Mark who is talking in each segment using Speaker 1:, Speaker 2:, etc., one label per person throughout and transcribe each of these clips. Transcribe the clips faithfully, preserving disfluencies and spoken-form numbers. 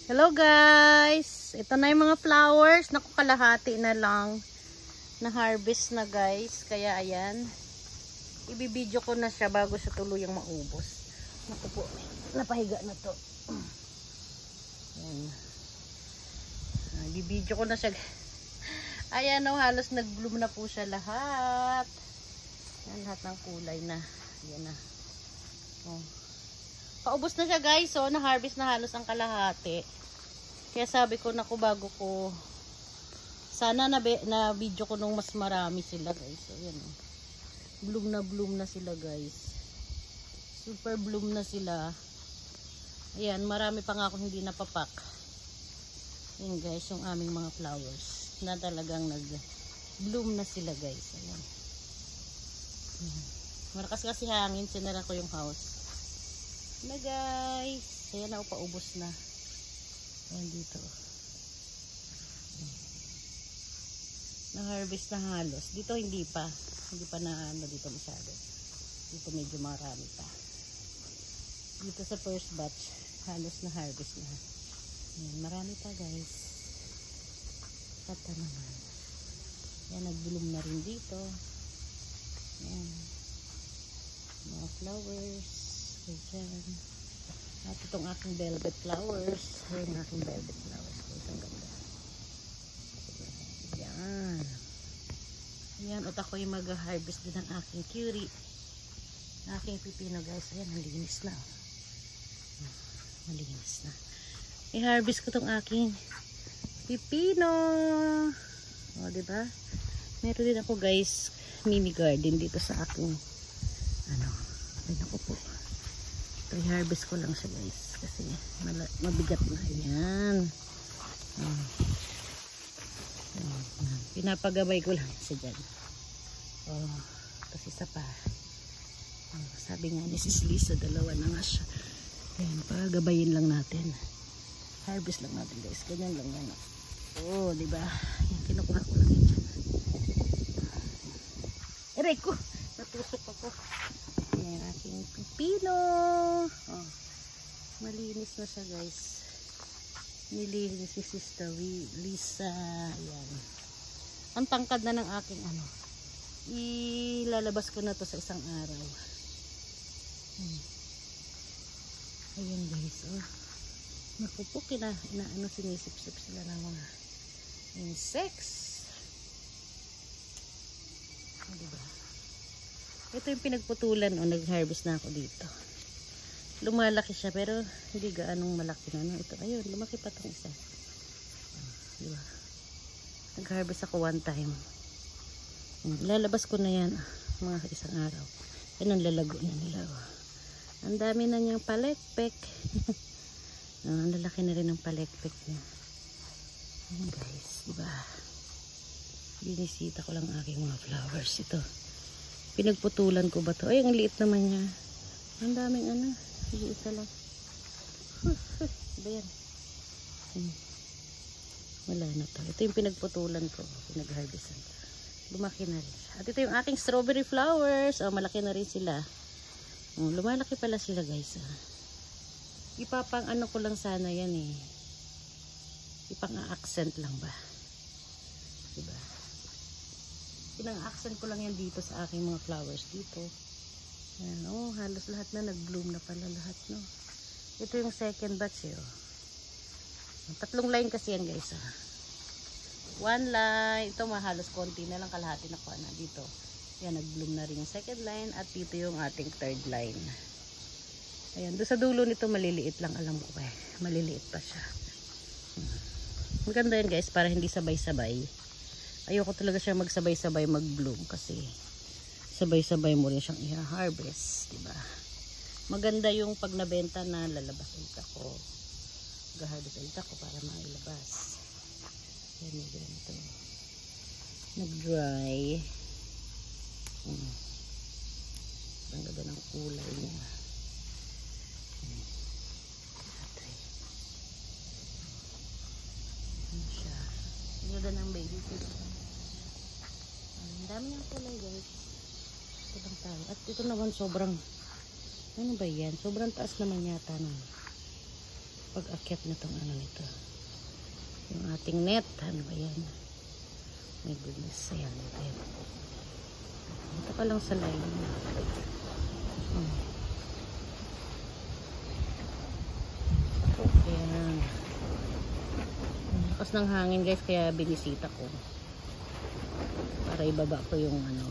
Speaker 1: Hello guys! Ito na yung mga flowers. Naku, kalahati na lang. Na-harvest na guys. Kaya ayan. Ibibidyo ko na siya bago siya tuluyang maubos. Naku po. Napahiga na to. Ayan. Ibibidyo ko na siya. Ayan o, halos nag-bloom na po siya lahat. Ayan, lahat ng kulay na. Ayan na. Oh. Paubos na siya guys. So, na-harvest na halos ang kalahati. Kaya sabi ko, naku, bago ko sana na, na video ko nung mas marami sila guys. So, ayan o. Bloom na bloom na sila guys. Super bloom na sila. Ayan, marami pa nga ako hindi napapak. Ayan guys, yung aming mga flowers na talagang nag-bloom na sila guys. Ayan. Ayan. Malakas kasi hangin, sinara ko yung house. Na guys. Ayan na, paubos na. Ayan dito. Na-harvest na halos. Dito hindi pa. Hindi pa na ano dito masyado. Dito medyo marami pa. Dito sa first batch, halos na harvest na. Ayan, marami pa guys. Kata naman. Ayan, nag-bloom na rin dito. Ayan. Mga flowers. Ayan. At itong aking velvet flowers. Ayan aking velvet flowers. Ang ganda. Ayan. Ayan. At ako yung mag-harvest din ng aking curie. Aking pipino guys. Ayan. Malinis na. Malinis na. I-harvest ko itong aking pipino. O, diba? Meron din ako guys mini garden dito sa aking ano. Ayan ako po. I-harvest ko lang siya guys kasi mabigat na. Ayan. Oh. Ayan. Pinapagabay ko lang siya dyan. Oh, kasi isa pa. Oh, sabi nga ni Sis Lisa, dalawa na nga siya. Ayan, pagabayin lang natin. Harvest lang natin guys. Ganyan lang yan. Oh, diba? Ayan, kinukuha ko lang yan dyan. Aray ko! Natusok ako. Ayan, aking pipino. Oh, malinis na siya guys. Nilinis si Sister Lisa. Ayan. Ang tangkad na ng aking ano. Ilalabas ko na to sa isang araw. Hmm. Ayan guys. Oh. Naku po, kina, na, ano, sinisip-sip sila ng mga insects. Oh, diba? Ito yung pinagputulan o nag-harvest na ako dito. Lumalaki siya pero hindi gaanong malaki na. No? Ito, ayun, lumaki pa itong isa. Diba? Nag-harvest ako one time. Lalabas ko na yan mga isang araw. Yan ang lalago na nila. Oh. Ang dami na niyang palekpek. Oh, ang lalaki na rin ng palekpek niya. Ayan guys, diba? Binisita ko lang aking mga flowers. Ito. Pinagputulan ko ba to? Ay, ang liit naman niya. Ang daming ano. Hindi isa lang. Ba yan? Hmm. Wala na to. Ito yung pinagputulan ko. Pinag-harvestan ko. Lumaki na rin. At ito yung aking strawberry flowers. Oh, malaki na rin sila. Oh, lumalaki pala sila guys. Ah. Ipapang ano ko lang sana yan eh. Ipang-accent lang ba? Diba? Pinang-accent ko lang yan dito sa aking mga flowers dito. Ayan, oh, halos lahat na nag-bloom na pala lahat, no? Ito yung second batch, eh, oh. Tatlong line kasi yan, guys, ah. One line. Ito, mahalos konti na lang, kalahati na ko na dito. Yan, nag-bloom na rin yung second line at dito yung ating third line. Ayan, doon sa dulo nito maliliit lang, alam ko eh. Maliliit pa siya. Hmm. Maganda yan, guys, para hindi sabay-sabay. Ayoko talaga siya magsabay-sabay mag-bloom kasi sabay-sabay mo rin siyang i-harvest, diba? Maganda yung pag nabenta na lalabas ulit ako. Ga-harvest ulit ako para mailabas. Yan yung ganito. Nag-dry. Hmm. Ang ganda ng kulay niya. Hmm. Ano siya? Ang ganda ng baby food. Ang dami ng kulay guys. Ito lang tayo. At ito naman sobrang ano ba yan? Sobrang taas naman yata nun. pag-akyat na tong ano nito. Yung ating net. Ano ba yan? My goodness. Ayan. Ayan. Ito ka lang sa line. Hmm. Ayan. Lakas ng hangin guys, kaya binisita ko. Para ibaba ko yung ano.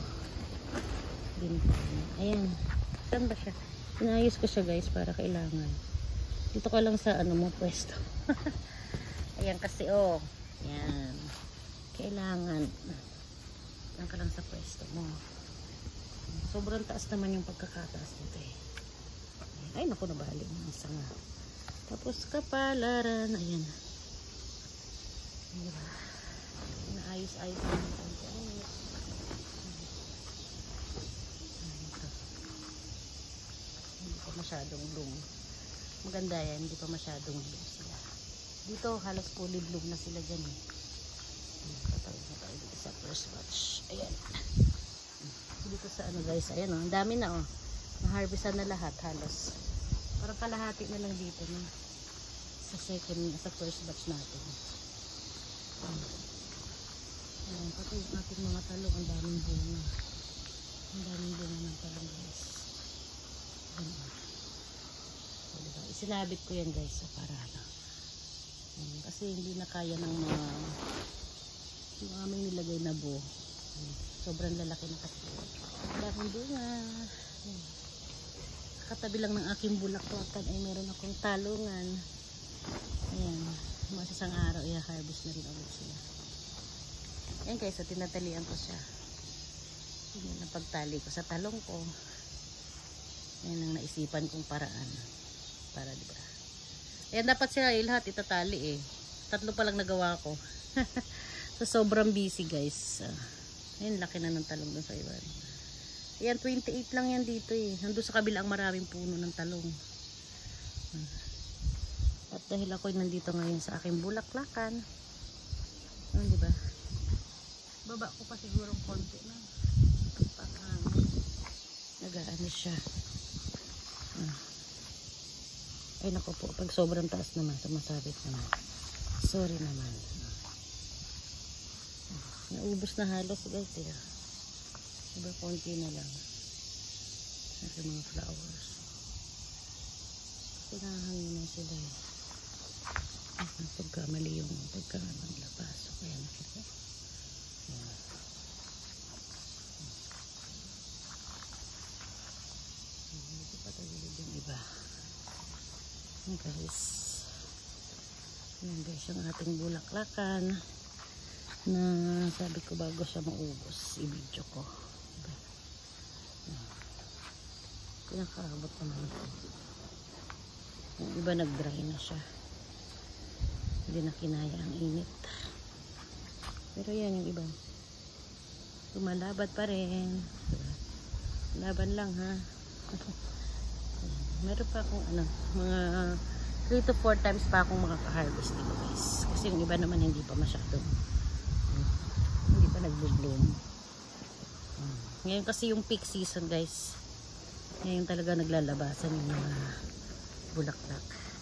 Speaker 1: Ayan. Saan ba siya? Inayos ko siya guys para kailangan. Dito ka lang sa ano mo pwesto. Ayan kasi oh. Ayan. Kailangan. Diyan ka lang sa pwesto mo. Sobrang taas naman yung pagkakataas dito eh. Ay naku, nabali ng sanga. Tapos kapalaran. Ayan. Diba? Naayos-ayos naman. Hindi pa masyadong bloom. Maganda yan. Hindi pa masyadong bloom sila. Dito halos fully bloom na sila dyan eh. Patawid na tayo dito sa first batch. Ayan. Dito sa ano guys. Ayan oh. Ang dami na oh. Na-harvestan na lahat halos. Parang kalahati na lang dito no? Sa second, sa first batch natin. Ayan. Pati yung ating mga talong. Ang daming bunga. Ang daming bunga ng talong guys. Ayan. So, diba? Isinabit ko yan guys. So, para ano. Ayan. Kasi hindi na kaya ng mga yung aming nilagay na buo. Sobrang lalaki na kasi. Daming bunga. Ayan. Katabi lang ng aking bulaklakan ay meron akong talungan. Ayan. Mga isang araw i-harvest na rin ulit sila. Ayan guys. So, tinatalian ko siya. Ayan ang pagtali ko sa talong ko. Ayan ang naisipan kong paraan. Para diba. Ayan dapat sila eh, lahat itatali eh. Tatlo pa lang nagawa ko. So sobrang busy guys. Uh, ayan laki na ng talong dun sa iba. Ayan twenty-eight lang yan dito eh. Nandun sa kabila ang maraming puno ng talong. Uh, at dahil ako nandito ngayon sa aking bulaklakan. Ayan diba. Baba ko pa siguro konti na. Pag-hangin. Nag-aano siya. Uh. Ay nako po, pag sobrang taas naman, sumasabit naman. Sorry naman. Naubos na halos guys eh. Diba konti na lang. Kasi mga flowers. Pinahangin na sila eh. Pagkamali yung pagkamang labas. So, kaya nakita. Ayan. Dito pa tagilid yung iba. Ayan guys. Ayan guys yung ating bulaklakan. Na sabi ko bago siya maubos. I-video ko. Diba? Pinakaabot naman ito. Yung iba nag-dry na siya. Hindi na kinaya ang init. Pero yan yung iba. Lumalabat pa rin. Diba? Laban lang ha. Meron pa akong ano, mga three to four times pa akong makaka-harvest dito guys. Kasi yung iba naman hindi pa masyadong hindi pa nag-bloom. Ngayon kasi yung peak season guys. Ngayon talaga naglalabasan yung mga bulaklak.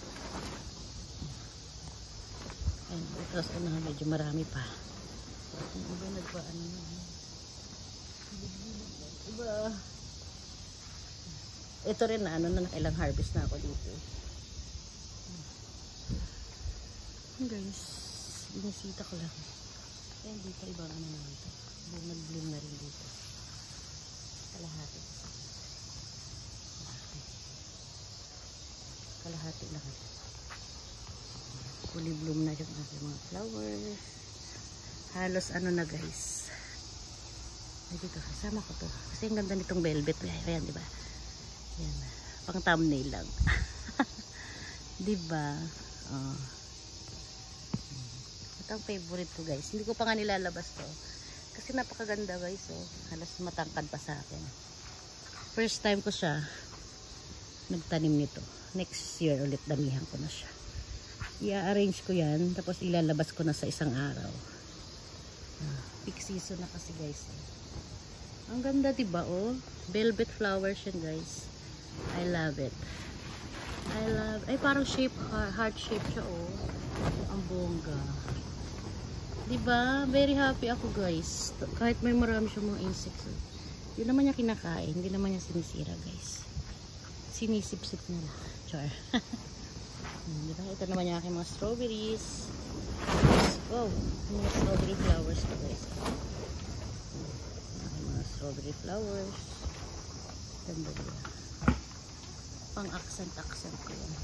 Speaker 1: Ayan, tapos unahan medyo marami pa. Yung iba nagpa ano na. Iba ito rin na ano na nakailang harvest na ako dito. Guys, binisita ko lang. Ayan dito ibang ano naman ito. Nag-bloom na rin dito. Kalahati. Kalahati lang. Fully bloom na yung mga flowers. Halos ano na guys. Ay dito, kasama ko to. Kasi ang ganda nitong velvet. Ayan, diba? Ayan. Pang thumbnail lang. Diba? Oh. Ito ang favorite ko guys. Hindi ko pa nga nilalabas to. Kasi napakaganda guys. Oh. Halos matangkad pa sa akin. First time ko siya nagtanim nito. Next year ulit damihan ko na siya. I-arrange ko yan. Tapos ilalabas ko na sa isang araw. Ah, peak season na kasi guys. Ang ganda diba oh. Velvet flowers yan guys. I love it. I love, ay parang shape, heart shape siya oh. Ang bongga. Diba? Very happy ako guys. Kahit may marami siyang mga insects. Hindi naman niya kinakain. Hindi naman niya sinisira guys. Sinisip-sip niya lang. Char. Diba? Ito naman yung aking mga strawberries. Let's go. Mga strawberry flowers ko guys. Aking mga strawberry flowers. Ganda nila. Pang accent-accent ko yan.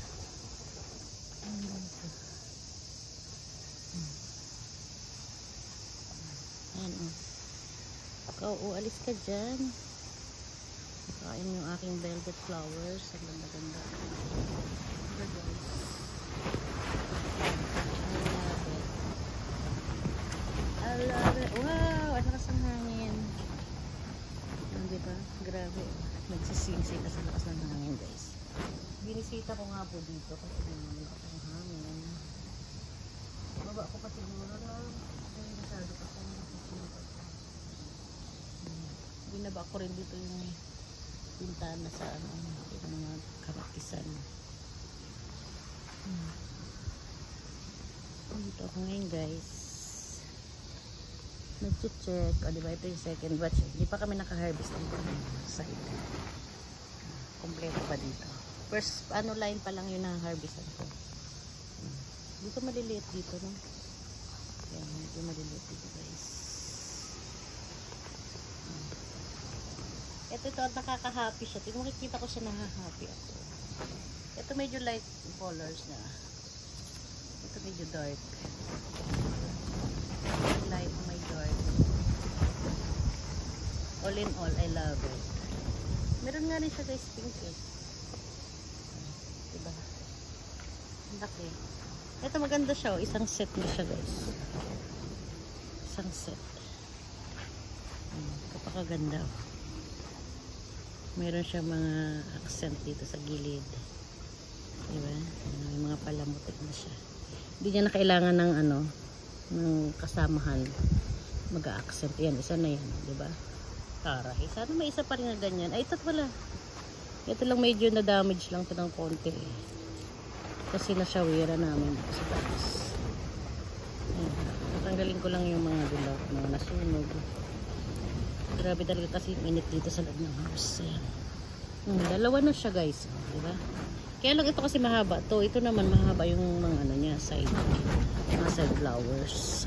Speaker 1: Ayan o. Ikaw, ualis ka dyan. Kain yung aking velvet flowers. Ang ganda-ganda. Ganda guys. I love it. Wow! Ang lakas ng hangin. Ano diba? Grabe. Nagsisingsing ka sa lakas ng hangin guys. Binisita ko nga po dito kasi may lakas ng hangin. Baba ko pa siguro na ay masyado pa sa binaba ko rin dito yung pintana sa ano, yung mga karakisan. Hmm. Dito ako ngayon guys. Nag-check. O diba ito yung second batch. Hindi pa kami naka-harvest dito sa side. Kompleto pa dito. First ano line pa lang yung na-harvestan ko. Dito maliliit dito no. Ayan, medyo maliliit dito guys. Ito ito at nakaka-happy siya. Tingnan makikita ko siya nakaka-happy ako. Ito medyo light colors na. Ito medyo dark. Light, may dark. All in all, I love it. Meron nga rin siya guys pink eh. Diba? Ang laki. Ito maganda siya. Oh. Isang set na siya guys. Isang set. Hmm, kapakaganda. Oh. Meron siya mga accent dito sa gilid. Diba? May mga palamutik na siya. Hindi niya na kailangan ng ano, ng kasamahan. Mag-accent. Yan, isa na yan. Diba? Tara. Eh, sana may isa pa rin na ganyan. Ay, ito't wala. Ito lang medyo na-damage lang ito ng konti. Eh. Kasi nasyawira namin sa taas. Ayan. Natanggalin ko lang yung mga dilaw, mga nasunog. Grabe talaga kasi init dito sa loob ng house. Ayan. Hmm, dalawa na siya guys. Diba? Kaya lang ito kasi mahaba to. Ito naman mahaba yung mga ano niya, side, mga side flowers.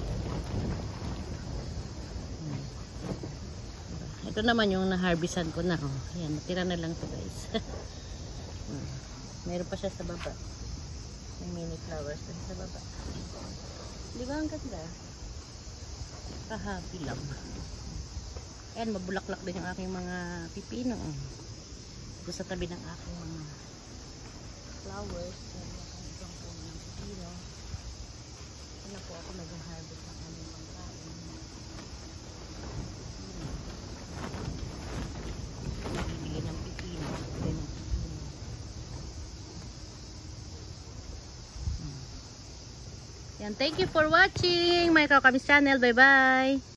Speaker 1: Hmm. Ito naman yung na-harvestan ko na. Oh. Ayan, natira na lang to guys. Hmm. Meron pa siya sa baba. May mini flowers pa sa baba. Di ba ang ganda? Kahappy lang. Ayan, mabulaklak din yung aking mga pipino. Ito sa tabi ng aking mga flowers. Ayan, yung ibang po ng pipino. Ayan po ako nag-harvest ng aming pangkain. Bibili ng pipino. Bibili ng pipino. Yan, thank you for watching my Kakamis channel. Bye bye.